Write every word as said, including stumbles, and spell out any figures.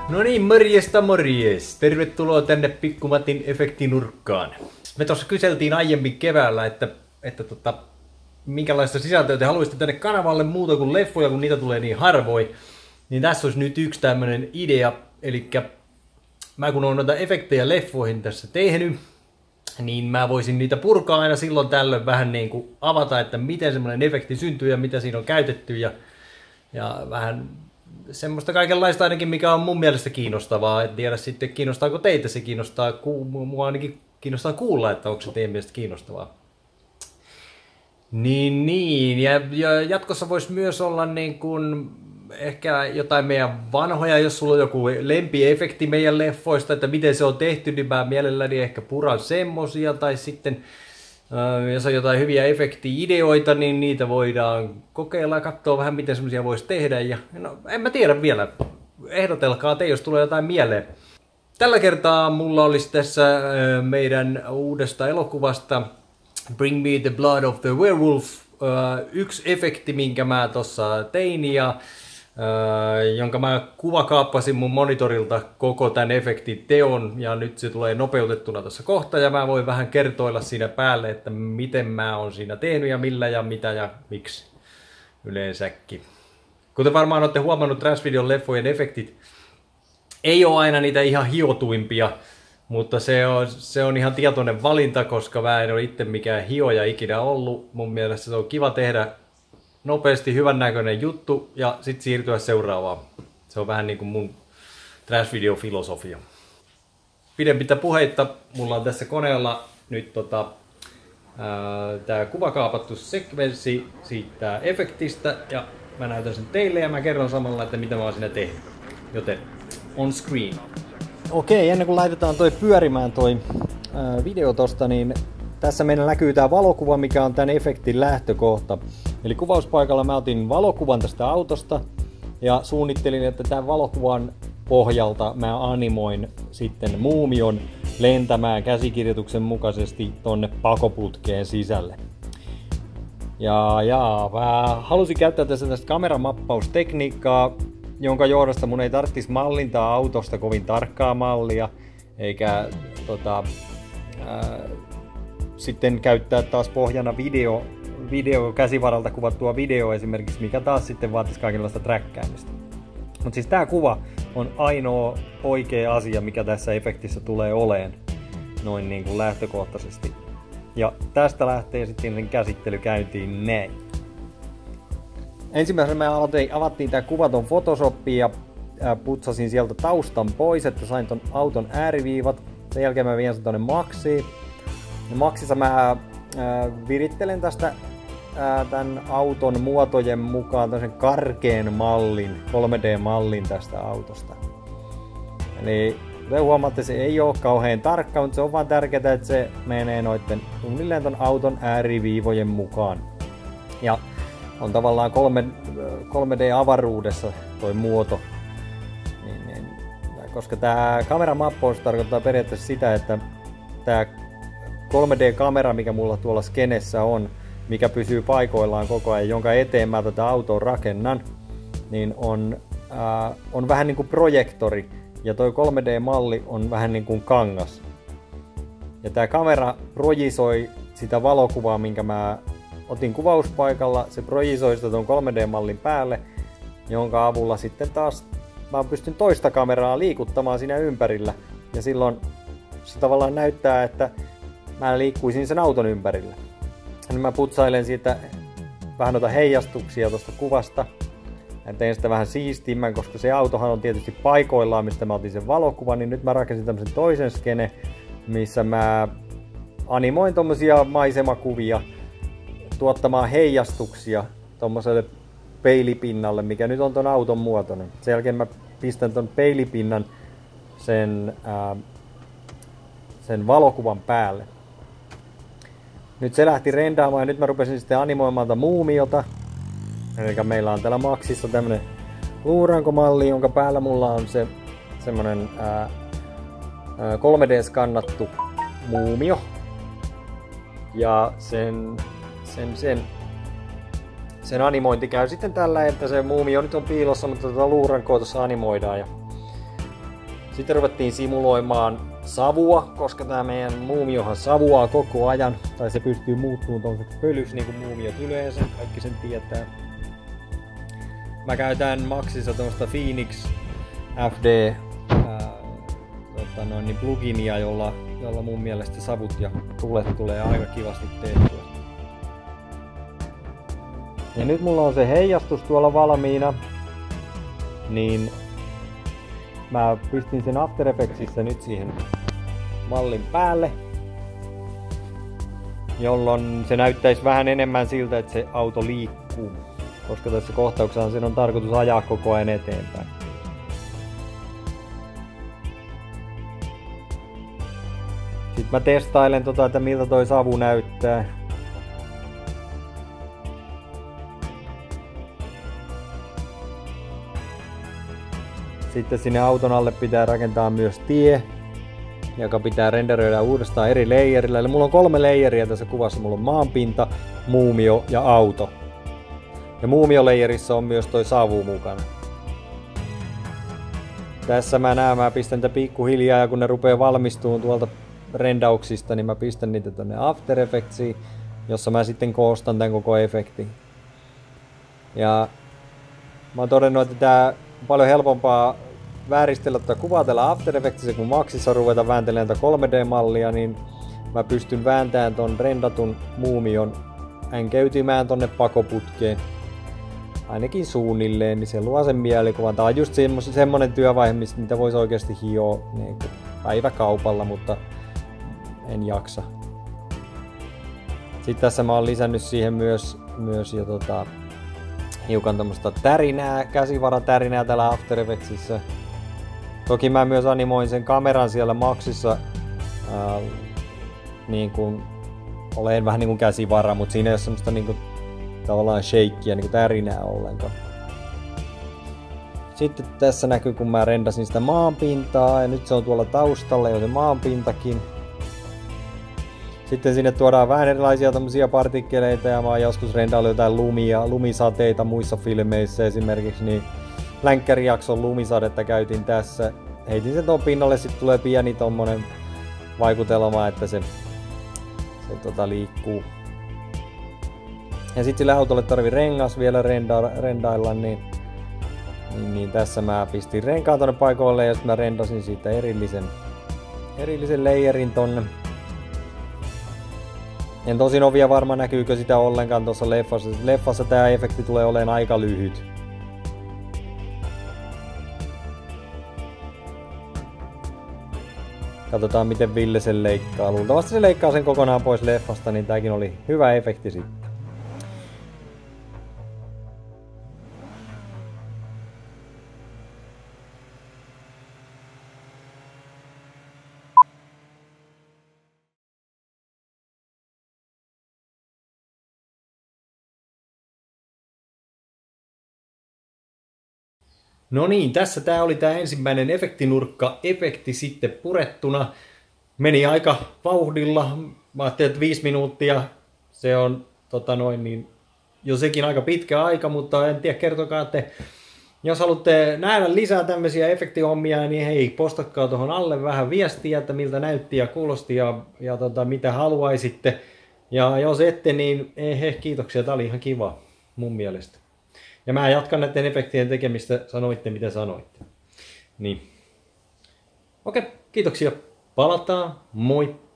No niin, morjesta morjes. Tervetuloa tänne Pikkumatin efektinurkkaan. Me tuossa kyseltiin aiemmin keväällä, että, että tota, minkälaista sisältöä te haluaisitte tänne kanavalle muuta kuin leffoja, kun niitä tulee niin harvoin. Niin tässä olisi nyt yksi tämmönen idea. Eli mä kun olen noita efektejä leffoihin tässä tehnyt, niin mä voisin niitä purkaa aina silloin tällöin vähän niin kuin avata, että miten semmoinen efekti syntyy ja mitä siinä on käytetty. Ja, ja vähän semmoista kaikenlaista ainakin, mikä on mun mielestä kiinnostavaa. En tiedä sitten, kiinnostaako teitä se kiinnostaa. Mua ainakin kiinnostaa kuulla, että onko se teidän mielestä kiinnostavaa. Niin, niin. Ja, ja jatkossa voisi myös olla niin kuin ehkä jotain meidän vanhoja, jos sulla on joku lempiefekti meidän leffoista, että miten se on tehty, niin mä mielelläni ehkä puran semmosia. Tai sitten, jos on jotain hyviä efekti-ideoita, niin niitä voidaan kokeilla ja katsoa vähän, miten semmosia voisi tehdä. Ja, no, en mä tiedä vielä. Ehdotelkaa te, jos tulee jotain mieleen. Tällä kertaa mulla olisi tässä meidän uudesta elokuvasta Bring Me the Blood of the Werewolf yksi efekti, minkä mä tossa tein ja jonka mä kuvakaappasin mun monitorilta koko tämän efektin teon, ja nyt se tulee nopeutettuna tuossa kohta, ja mä voin vähän kertoilla siinä päälle, että miten mä oon siinä tehnyt ja millä ja mitä ja miksi yleensäkin. Kuten varmaan olette huomannut, Transvideon leffojen efektit ei ole aina niitä ihan hiotuimpia, mutta se on, se on ihan tietoinen valinta, koska mä en ole itse mikään hioja ikinä ollut. Mun mielestä se on kiva tehdä nopeasti hyvännäköinen juttu ja sitten siirtyä seuraavaan. Se on vähän niin kuin mun Transvideo-filosofia. Pidempitä puheitta, mulla on tässä koneella nyt tota, tämä kuvakaapattu sekvenssi siitä efektistä, ja mä näytän sen teille ja mä kerron samalla, että mitä mä oon siinä tehnyt. Joten on screen. Okei, ennen kuin laitetaan toi pyörimään toi ää, video tosta, niin tässä meillä näkyy tää valokuva, mikä on tän efektin lähtökohta. Eli kuvauspaikalla mä otin valokuvan tästä autosta ja suunnittelin, että tämän valokuvan pohjalta mä animoin sitten muumion lentämään käsikirjoituksen mukaisesti tonne pakoputkeen sisälle. Ja, ja mä halusin käyttää tässä tästä kameramappaustekniikkaa, jonka johdosta mun ei tarvitsisi mallintaa autosta kovin tarkkaa mallia, eikä tota, ää, sitten käyttää taas pohjana video, video käsivaralta kuvattua video esimerkiksi, mikä taas sitten vaatisi kaikenlaista träkkäämistä. Mutta siis tää kuva on ainoa oikea asia, mikä tässä efektissä tulee oleen noin niin kuin lähtökohtaisesti. Ja tästä lähtee sitten sen käsittely käyntiin näin. Ensimmäisenä me avattiin tää kuvaton Photoshopiin ja putsasin sieltä taustan pois, että sain ton auton ääriviivat. Sen jälkeen mä vien sen tonne Maxiin. Ja Maxissa mä ää, virittelen tästä ää, tän auton muotojen mukaan tämmösen karkeen mallin, kolme D-mallin tästä autosta. Eli kuten huomaatte, se ei oo kauhean tarkka, mutta se on vaan tärkeää, että se menee noitten suunnilleen ton auton ääriviivojen mukaan. Ja on tavallaan kolme D-avaruudessa toi muoto. Niin, niin, koska tää kameramappaus tarkoittaa periaatteessa sitä, että tää kolme D-kamera, mikä mulla tuolla skenessä on, mikä pysyy paikoillaan koko ajan, jonka eteen mä tätä autoa rakennan, niin on, ää, on vähän niin kuin projektori. Ja toi kolme D-malli on vähän niin kuin kangas. Ja tää kamera projisoi sitä valokuvaa, minkä mä otin kuvauspaikalla, se projisoi sitä ton kolme D-mallin päälle, jonka avulla sitten taas mä pystyn toista kameraa liikuttamaan siinä ympärillä. Ja silloin se tavallaan näyttää, että mä liikkuisin sen auton ympärillä. Ja mä putsailen siitä vähän noita heijastuksia tosta kuvasta. Ja tein sitä vähän siistimmän, koska se autohan on tietysti paikoillaan, mistä mä otin sen valokuvan, niin nyt mä rakensin tämmösen toisen skene, missä mä animoin tommosia maisemakuvia tuottamaan heijastuksia tommoselle peilipinnalle, mikä nyt on ton auton muotoinen. Sen jälkeen mä pistän ton peilipinnan sen, ää, sen valokuvan päälle. Nyt se lähti rendaamaan ja nyt mä rupesin sitten animoimaan tätä muumiota. Eli meillä on täällä Maxissa tämmönen luurankomalli, jonka päällä mulla on se semmonen ää, ää, kolme D-skannattu muumio. Ja sen, sen, sen, sen animointi käy sitten tällä, että se muumio nyt on piilossa, mutta tätä luurankoa tuossa animoidaan. Ja Sitten ruvettiin simuloimaan savua, koska tämä meidän muumiohan savuaa koko ajan. Tai se pystyy muuttumaan tuollaiseksi pölyksi, niin kuin muumiot yleensä, kaikki sen tietää. Mä käytän Maxissa tuosta Phoenix F D ää, tota noin, niin pluginia, jolla, jolla mun mielestä savut ja tulet tulee aika kivasti tehtyä. Ja nyt mulla on se heijastus tuolla valmiina, niin mä pistin sen After Effectsissä nyt siihen mallin päälle, jolloin se näyttäisi vähän enemmän siltä, että se auto liikkuu, koska tässä kohtauksessa sen on tarkoitus ajaa koko ajan eteenpäin. Sitten mä testailen tota, että miltä toi savu näyttää. Sitten sinne auton alle pitää rakentaa myös tie, joka pitää renderöidä uudestaan eri layerilla. Eli mulla on kolme layeria tässä kuvassa. Mulla on maanpinta, muumio ja auto. Ja muumio-layerissa on myös toi savu mukana. Tässä mä näen, mä pistän tätä pikkuhiljaa ja kun ne rupeaa valmistumaan tuolta rendauksista, niin mä pistän niitä tonne After Effectsiin, jossa mä sitten koostan tän koko efektin. Ja mä oon todennut, että tää on paljon helpompaa vääristellä tai kuvatella After Effectsissa, kun Maxissa ruveta vääntelemään tätä kolme D-mallia, niin mä pystyn vääntämään ton rendatun muumion änkeytymään tonne pakoputkeen. Ainakin suunnilleen, niin se luo sen mielikuvan. Tää on just semmonen työvaihe, mitä voisi oikeasti hioa niin päiväkaupalla, mutta en jaksa. Sitten tässä mä oon lisännyt siihen myös, myös jo tota, hiukan tämmöstä tärinää, käsivaratärinää täällä After Effectsissä. Toki mä myös animoin sen kameran siellä Maxissa ää, niin kuin olen vähän niin kuin käsivara, mutta siinä ei ole semmoista niin kuin, tavallaan shakeia, niin kuin tärinää ollenkaan. Sitten tässä näkyy, kun mä rendasin sitä maanpintaa ja nyt se on tuolla taustalla jo se maanpintakin. Sitten sinne tuodaan vähän erilaisia tämmöisiä partikkeleita ja mä oon joskus rendaillut jotain lumia, lumisateita muissa filmeissä esimerkiksi, niin länkkärijakson lumisadetta käytin tässä. Heitin sen tuon pinnalle, sitten tulee pieni tommonen vaikutelma, että se, se tota liikkuu. Ja sitten sille autolle tarvii rengas vielä renda, rendailla, niin, niin, niin tässä mä pistin renkaan tonne paikoille ja sitten mä rendasin siitä erillisen, erillisen layerin tonne. En tosin ole vielä varma näkyykö sitä ollenkaan tuossa leffassa. Leffassa tää efekti tulee olemaan aika lyhyt. Katsotaan miten Ville sen leikkaa. Luultavasti se leikkaa sen kokonaan pois leffasta, niin tääkin oli hyvä efekti sitten. No niin, tässä tää oli tää ensimmäinen efektinurkka efekti sitten purettuna. Meni aika vauhdilla. Mä ajattelin, että viisi minuuttia. Se on tota noin niin, jo sekin aika pitkä aika, mutta en tiedä, kertokaa, että jos haluatte nähdä lisää tämmöisiä efektihommia, niin hei, postatkaa tuohon alle vähän viestiä, että miltä näytti ja kuulosti ja, ja tota, mitä haluaisitte. Ja jos ette, niin he, kiitoksia, tää oli ihan kiva mun mielestä. Ja mä jatkan näiden efektien tekemistä, sanoitte mitä sanoitte. Niin. Okei, kiitoksia. Palataan. Moi!